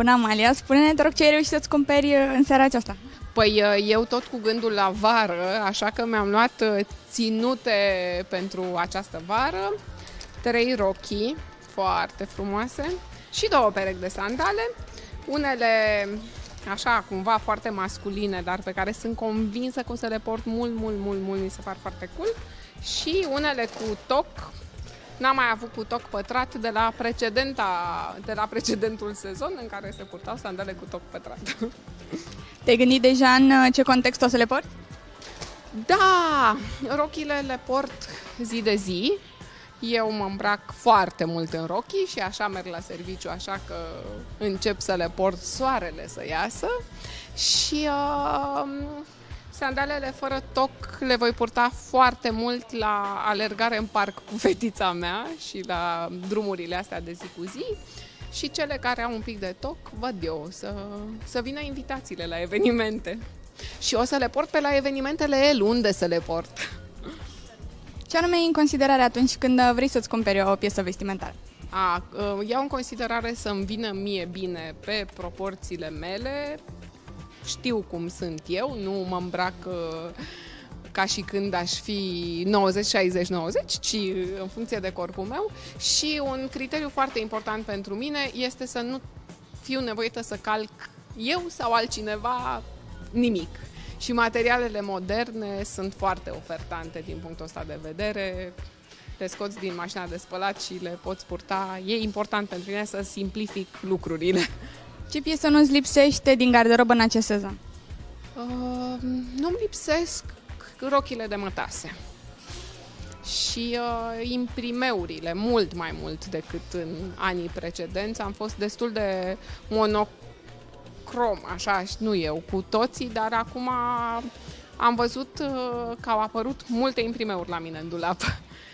Bună, Amalia! Spune-ne, te rog, ce ai reușit să-ți cumperi în seara aceasta? Păi eu tot cu gândul la vară, așa că mi-am luat ținute pentru această vară, 3 rochii foarte frumoase și 2 perechi de sandale, unele așa cumva foarte masculine, dar pe care sunt convinsă că o să le port mult, mi se par foarte cool, și unele cu toc. N-am mai avut cu toc pătrat de la precedentul sezon în care se purtau sandale cu toc pătrat. Te-ai gândit deja în ce context o să le porți? Da, rochile le port zi de zi. Eu mă îmbrac foarte mult în rochii și așa merg la serviciu, așa că încep să le port soarele să iasă. Și sandalele fără toc le voi purta foarte mult la alergare în parc cu fetița mea și la drumurile astea de zi cu zi. Și cele care au un pic de toc, văd eu, să vină invitațiile la evenimente. Și o să le port pe la evenimentele unde să le port. Ce anume în considerare atunci când vrei să-ți cumperi o piesă vestimentară? Iau în considerare să-mi vină mie bine pe proporțiile mele. Știu cum sunt eu, nu mă îmbrac ca și când aș fi 90-60-90, ci în funcție de corpul meu. Și un criteriu foarte important pentru mine este să nu fiu nevoită să calc eu sau altcineva nimic. Și materialele moderne sunt foarte ofertante din punctul ăsta de vedere. Le scoți din mașina de spălat și le poți purta. E important pentru mine să simplific lucrurile. Ce piesă nu-ți lipsește din garderobă în acest sezon? Nu-mi lipsesc rochile de mătase și imprimeurile, mult mai mult decât în anii precedenți. Am fost destul de monocrom, așa, nu eu, cu toții, dar acum am văzut că au apărut multe imprimeuri la mine în dulap